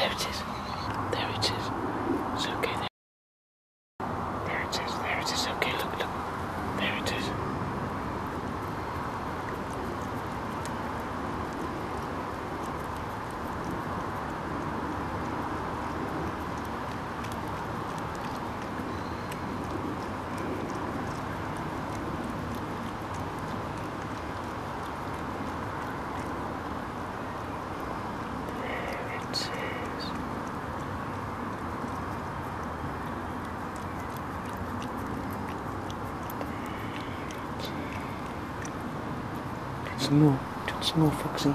There it is. There it is. It's okay. There it is. There it is. Okay, look, look. There it is. Do some more, Foxy.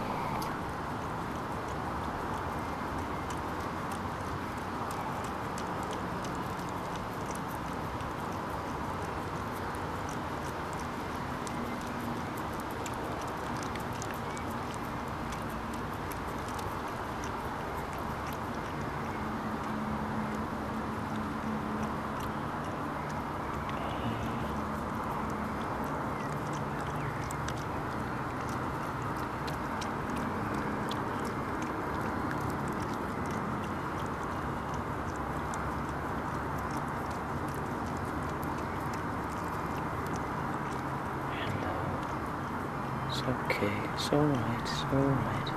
It's okay, it's alright, it's alright.